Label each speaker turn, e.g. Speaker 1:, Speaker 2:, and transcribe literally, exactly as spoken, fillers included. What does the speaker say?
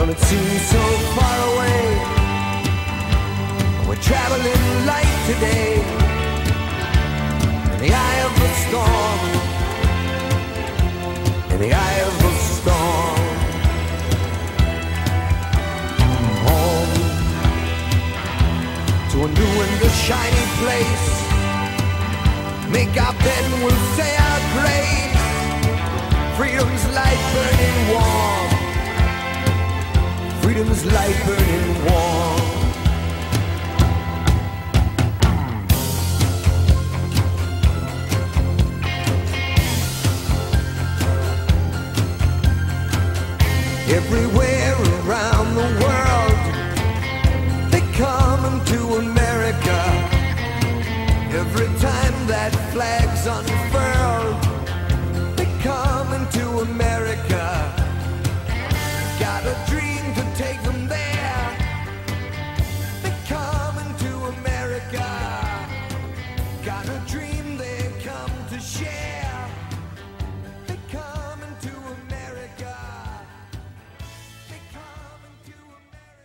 Speaker 1: Well, it seems so far away. We're traveling light today in the eye of the storm, in the eye of the storm. Home to a new and a shiny place. Make our bed and we'll say our grace. Freedom's light burning warm. Freedom's light burning warm. Everywhere around the world